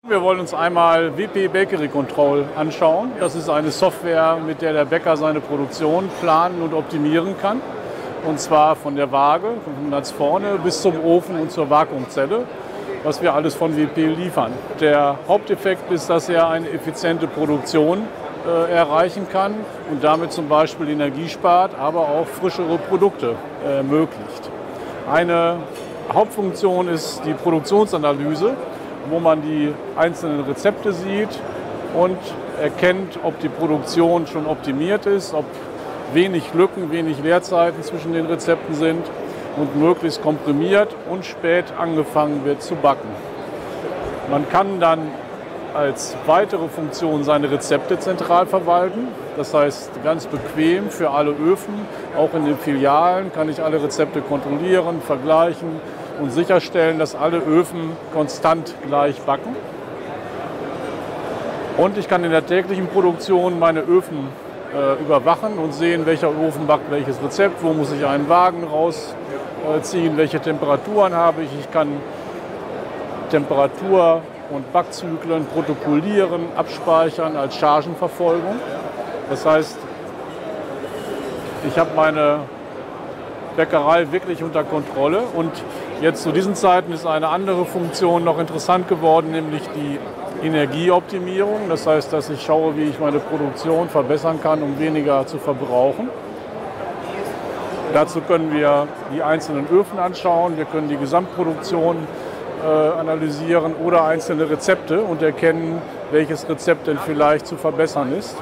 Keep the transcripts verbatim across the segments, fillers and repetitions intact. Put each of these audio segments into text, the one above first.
Wir wollen uns einmal W P Bakery Control anschauen. Das ist eine Software, mit der der Bäcker seine Produktion planen und optimieren kann. Und zwar von der Waage, von ganz vorne bis zum Ofen und zur Vakuumzelle, was wir alles von W P liefern. Der Haupteffekt ist, dass er eine effiziente Produktion äh, erreichen kann und damit zum Beispiel Energie spart, aber auch frischere Produkte ermöglicht. Eine Hauptfunktion ist die Produktionsanalyse, wo man die einzelnen Rezepte sieht und erkennt, ob die Produktion schon optimiert ist, ob wenig Lücken, wenig Leerzeiten zwischen den Rezepten sind und möglichst komprimiert und spät angefangen wird zu backen. Man kann dann als weitere Funktion seine Rezepte zentral verwalten. Das heißt, ganz bequem für alle Öfen, auch in den Filialen kann ich alle Rezepte kontrollieren, vergleichen und sicherstellen, dass alle Öfen konstant gleich backen. Und ich kann in der täglichen Produktion meine Öfen äh, überwachen und sehen, welcher Ofen backt welches Rezept, wo muss ich einen Wagen rausziehen, welche Temperaturen habe ich. Ich kann Temperatur und Backzyklen protokollieren, abspeichern als Chargenverfolgung. Das heißt, ich habe meine Bäckerei wirklich unter Kontrolle. Und jetzt zu diesen Zeiten ist eine andere Funktion noch interessant geworden, nämlich die Energieoptimierung. Das heißt, dass ich schaue, wie ich meine Produktion verbessern kann, um weniger zu verbrauchen. Dazu können wir die einzelnen Öfen anschauen, wir können die Gesamtproduktion äh, analysieren oder einzelne Rezepte und erkennen, welches Rezept denn vielleicht zu verbessern ist.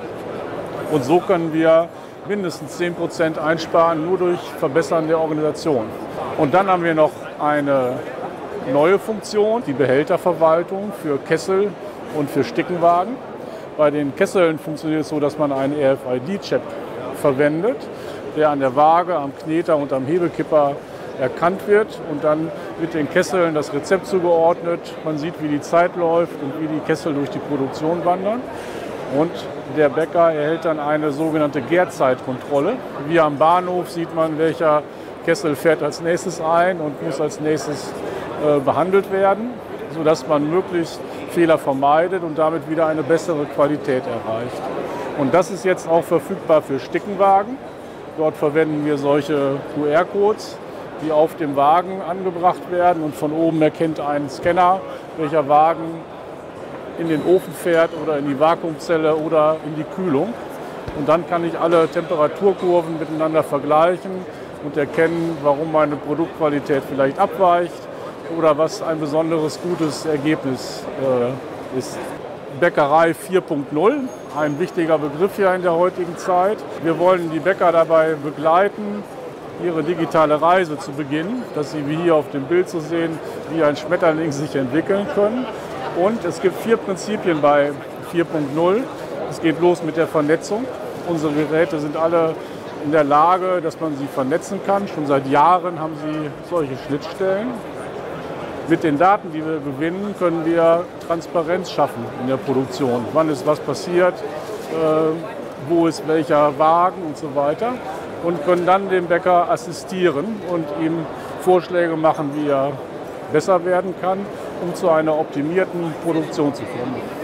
Und so können wir mindestens zehn Prozent einsparen, nur durch Verbessern der Organisation. Und dann haben wir noch eine neue Funktion, die Behälterverwaltung für Kessel und für Stickenwagen. Bei den Kesseln funktioniert es so, dass man einen R F I D-Chip verwendet, der an der Waage, am Kneter und am Hebekipper erkannt wird. Und dann wird den Kesseln das Rezept zugeordnet. Man sieht, wie die Zeit läuft und wie die Kessel durch die Produktion wandern. Und der Bäcker erhält dann eine sogenannte Gärzeitkontrolle. Wie am Bahnhof sieht man, welcher Kessel fährt als nächstes ein und muss als nächstes äh, behandelt werden, sodass man möglichst Fehler vermeidet und damit wieder eine bessere Qualität erreicht. Und das ist jetzt auch verfügbar für Stickenwagen. Dort verwenden wir solche Q R-Codes, die auf dem Wagen angebracht werden und von oben erkennt ein Scanner, welcher Wagen in den Ofen fährt oder in die Vakuumzelle oder in die Kühlung. Und dann kann ich alle Temperaturkurven miteinander vergleichen und erkennen, warum meine Produktqualität vielleicht abweicht oder was ein besonderes gutes Ergebnis äh, ist. Bäckerei vier Punkt null, ein wichtiger Begriff hier in der heutigen Zeit. Wir wollen die Bäcker dabei begleiten, ihre digitale Reise zu beginnen, dass sie, wie hier auf dem Bild zu sehen, wie ein Schmetterling sich entwickeln können. Und es gibt vier Prinzipien bei vier Punkt null. Es geht los mit der Vernetzung. Unsere Geräte sind alle in der Lage, dass man sie vernetzen kann. Schon seit Jahren haben sie solche Schnittstellen. Mit den Daten, die wir gewinnen, können wir Transparenz schaffen in der Produktion. Wann ist was passiert, äh, wo ist welcher Wagen und so weiter. Und können dann dem Bäcker assistieren und ihm Vorschläge machen, wie er besser werden kann, um zu einer optimierten Produktion zu kommen.